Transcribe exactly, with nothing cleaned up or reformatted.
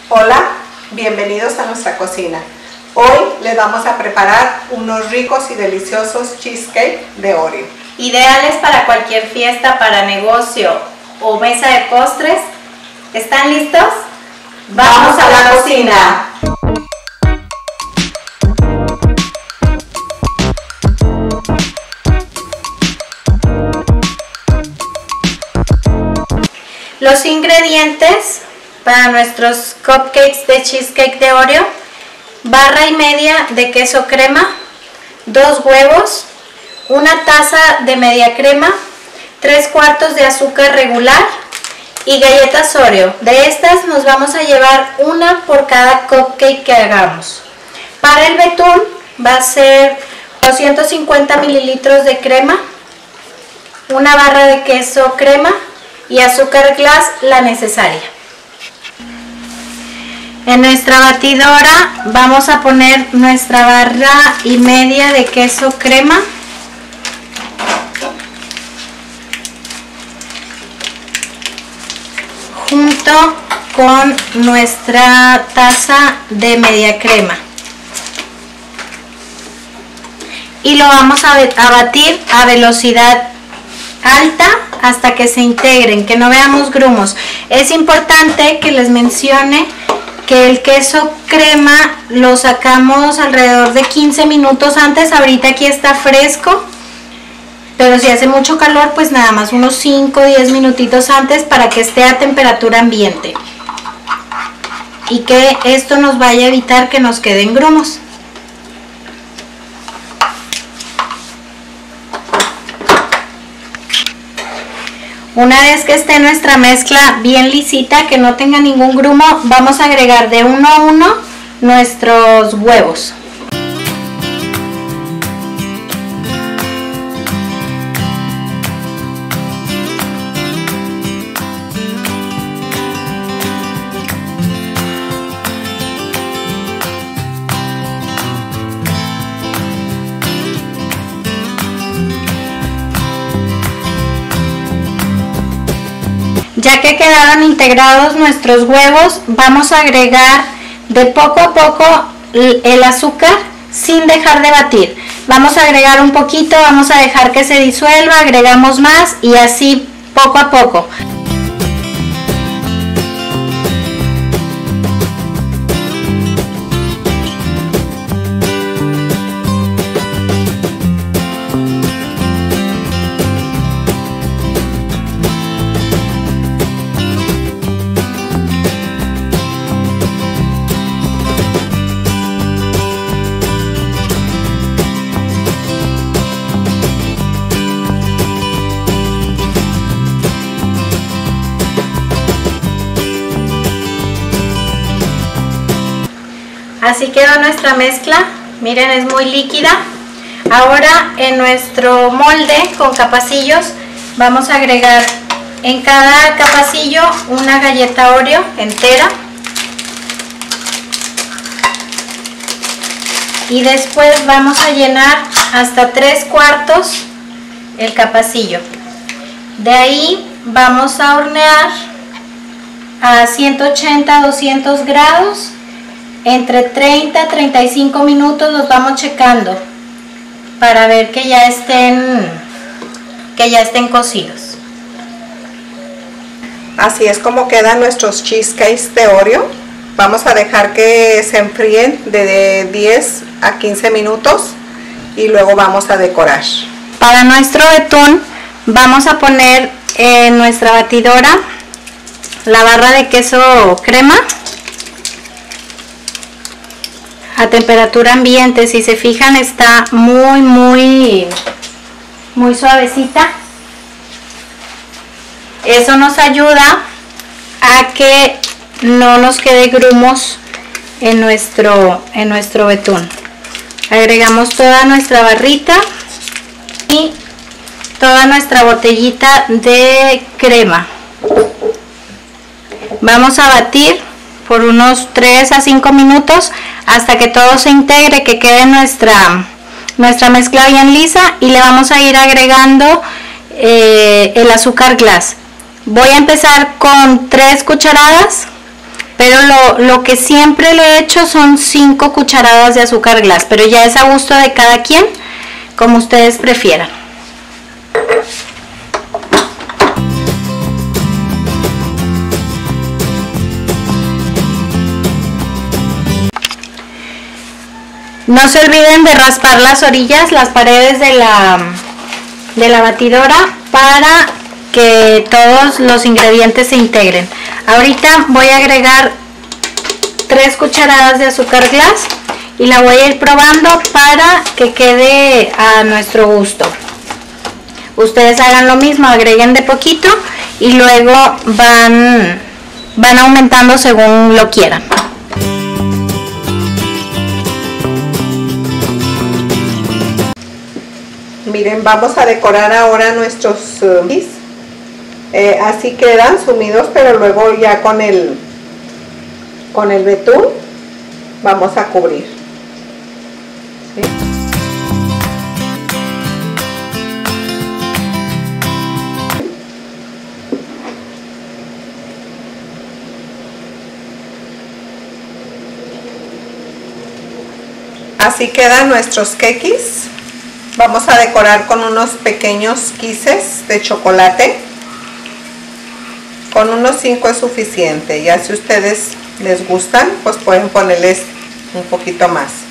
Hola, bienvenidos a nuestra cocina. Hoy les vamos a preparar unos ricos y deliciosos cheesecake de Oreo. Ideales para cualquier fiesta, para negocio o mesa de postres. ¿Están listos? ¡Vamos a la cocina! Los ingredientes para nuestros cupcakes de cheesecake de Oreo: barra y media de queso crema, dos huevos, una taza de media crema, tres cuartos de azúcar regular y galletas Oreo. De estas nos vamos a llevar una por cada cupcake que hagamos. Para el betún va a ser doscientos cincuenta mililitros de crema, una barra de queso crema y azúcar glass, la necesaria. En nuestra batidora vamos a poner nuestra barra y media de queso crema, junto con nuestra taza de media crema, y lo vamos a batir a velocidad alta hasta que se integren, que no veamos grumos. Es importante que les mencione que el queso crema lo sacamos alrededor de quince minutos antes. Ahorita aquí está fresco, pero si hace mucho calor, pues nada más unos cinco o diez minutitos antes, para que esté a temperatura ambiente y que esto nos vaya a evitar que nos queden grumos. Una vez que esté nuestra mezcla bien lisita, que no tenga ningún grumo, vamos a agregar de uno a uno nuestros huevos. Ya que quedaron integrados nuestros huevos, vamos a agregar de poco a poco el azúcar sin dejar de batir. Vamos a agregar un poquito, vamos a dejar que se disuelva, agregamos más y así poco a poco. Así quedó nuestra mezcla, miren, es muy líquida. Ahora en nuestro molde con capacillos vamos a agregar en cada capacillo una galleta Oreo entera, y después vamos a llenar hasta tres cuartos el capacillo. De ahí vamos a hornear a ciento ochenta a doscientos grados entre treinta a treinta y cinco minutos. Los vamos checando para ver que ya estén que ya estén cocidos. Así es como quedan nuestros cheesecakes de Oreo. Vamos a dejar que se enfríen de diez a quince minutos y luego vamos a decorar. Para nuestro betún vamos a poner en nuestra batidora la barra de queso crema a temperatura ambiente. Si se fijan, está muy muy muy suavecita. Eso nos ayuda a que no nos quede grumos en nuestro en nuestro betún. Agregamos toda nuestra barrita y toda nuestra botellita de crema. Vamos a batir por unos tres a cinco minutos hasta que todo se integre, que quede nuestra, nuestra mezcla bien lisa, y le vamos a ir agregando eh, el azúcar glass. Voy a empezar con tres cucharadas pero lo, lo que siempre le he hecho son cinco cucharadas de azúcar glass, pero ya es a gusto de cada quien, como ustedes prefieran. No se olviden de raspar las orillas, las paredes de la, de la batidora para que todos los ingredientes se integren. Ahorita voy a agregar tres cucharadas de azúcar glass y la voy a ir probando para que quede a nuestro gusto. Ustedes hagan lo mismo, agreguen de poquito y luego van, van aumentando según lo quieran. Miren, vamos a decorar ahora nuestros cookies. Eh, así quedan sumidos, pero luego ya con el con el betún vamos a cubrir. ¿Sí? Así quedan nuestros cookies. Vamos a decorar con unos pequeños quises de chocolate. Con unos cinco es suficiente. Ya si ustedes les gustan, pues pueden ponerles un poquito más.